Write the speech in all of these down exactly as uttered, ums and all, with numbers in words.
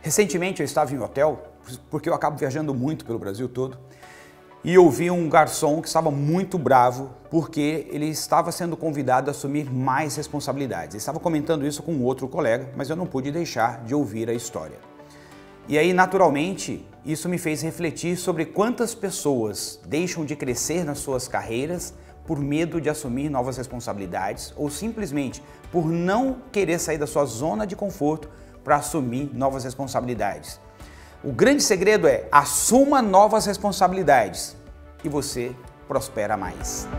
Recentemente eu estava em um hotel, porque eu acabo viajando muito pelo Brasil todo, e ouvi um garçom que estava muito bravo porque ele estava sendo convidado a assumir mais responsabilidades. Ele estava comentando isso com outro colega, mas eu não pude deixar de ouvir a história. E aí, naturalmente, isso me fez refletir sobre quantas pessoas deixam de crescer nas suas carreiras por medo de assumir novas responsabilidades ou simplesmente por não querer sair da sua zona de conforto para assumir novas responsabilidades. O grande segredo é: assuma novas responsabilidades e você prospera mais.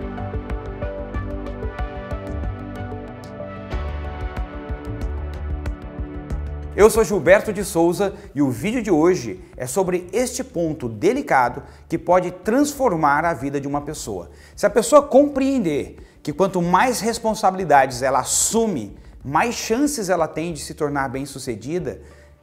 Eu sou Gilberto de Souza e o vídeo de hoje é sobre este ponto delicado que pode transformar a vida de uma pessoa. Se a pessoa compreender que quanto mais responsabilidades ela assume, mais chances ela tem de se tornar bem-sucedida,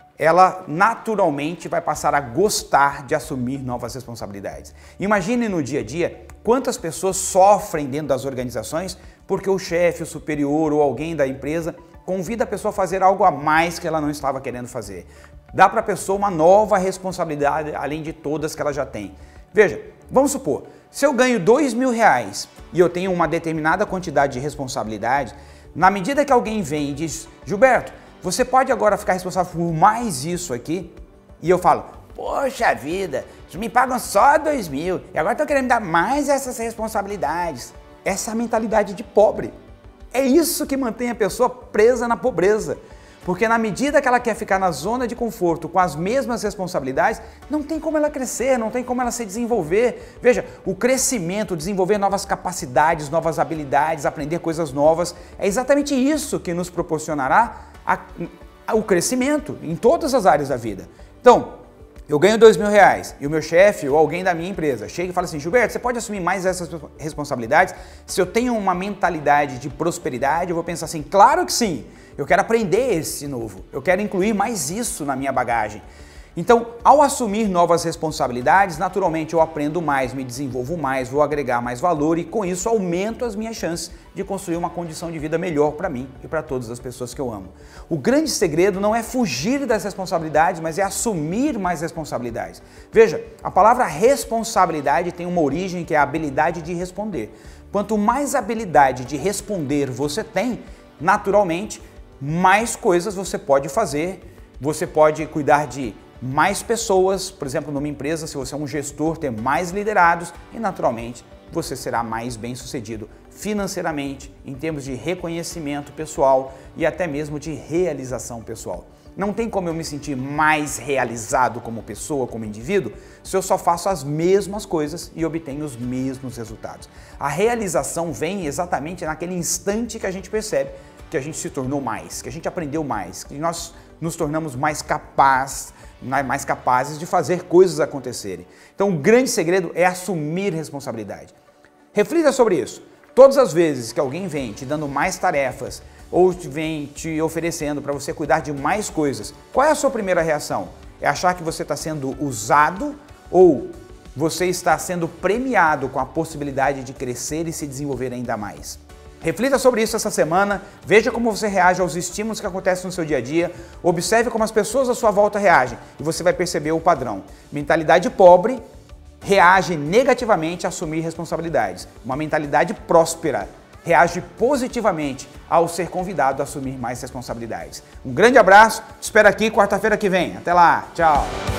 ela naturalmente vai passar a gostar de assumir novas responsabilidades. Imagine no dia a dia quantas pessoas sofrem dentro das organizações porque o chefe, o superior ou alguém da empresa convida a pessoa a fazer algo a mais que ela não estava querendo fazer. Dá para a pessoa uma nova responsabilidade além de todas que ela já tem. Veja, vamos supor, se eu ganho dois mil reais e eu tenho uma determinada quantidade de responsabilidade, na medida que alguém vem e diz: Gilberto, você pode agora ficar responsável por mais isso aqui? E eu falo: poxa vida, me pagam só dois mil e agora estão querendo me dar mais essas responsabilidades. Essa é a mentalidade de pobre. É isso que mantém a pessoa presa na pobreza. Porque na medida que ela quer ficar na zona de conforto com as mesmas responsabilidades, não tem como ela crescer, não tem como ela se desenvolver. Veja, o crescimento, desenvolver novas capacidades, novas habilidades, aprender coisas novas, é exatamente isso que nos proporcionará a, a, o crescimento em todas as áreas da vida. Então, eu ganho dois mil reais e o meu chefe ou alguém da minha empresa chega e fala assim: Gilberto, você pode assumir mais essas responsabilidades? Se eu tenho uma mentalidade de prosperidade, eu vou pensar assim: claro que sim, eu quero aprender esse novo, eu quero incluir mais isso na minha bagagem. Então, ao assumir novas responsabilidades, naturalmente eu aprendo mais, me desenvolvo mais, vou agregar mais valor e com isso aumento as minhas chances de construir uma condição de vida melhor para mim e para todas as pessoas que eu amo. O grande segredo não é fugir das responsabilidades, mas é assumir mais responsabilidades. Veja, a palavra responsabilidade tem uma origem que é a habilidade de responder. Quanto mais habilidade de responder você tem, naturalmente, mais coisas você pode fazer, você pode cuidar de mais pessoas, por exemplo, numa empresa, se você é um gestor, ter mais liderados e, naturalmente, você será mais bem-sucedido financeiramente, em termos de reconhecimento pessoal e até mesmo de realização pessoal. Não tem como eu me sentir mais realizado como pessoa, como indivíduo, se eu só faço as mesmas coisas e obtenho os mesmos resultados. A realização vem exatamente naquele instante que a gente percebe que a gente se tornou mais, que a gente aprendeu mais, que nós nos tornamos mais capazes, mais capazes de fazer coisas acontecerem. Então o grande segredo é assumir responsabilidade. Reflita sobre isso. Todas as vezes que alguém vem te dando mais tarefas ou vem te oferecendo para você cuidar de mais coisas, qual é a sua primeira reação? É achar que você está sendo usado ou você está sendo premiado com a possibilidade de crescer e se desenvolver ainda mais? Reflita sobre isso essa semana, veja como você reage aos estímulos que acontecem no seu dia a dia, observe como as pessoas à sua volta reagem e você vai perceber o padrão. Mentalidade pobre reage negativamente a assumir responsabilidades. Uma mentalidade próspera reage positivamente ao ser convidado a assumir mais responsabilidades. Um grande abraço, te espero aqui quarta-feira que vem. Até lá, tchau!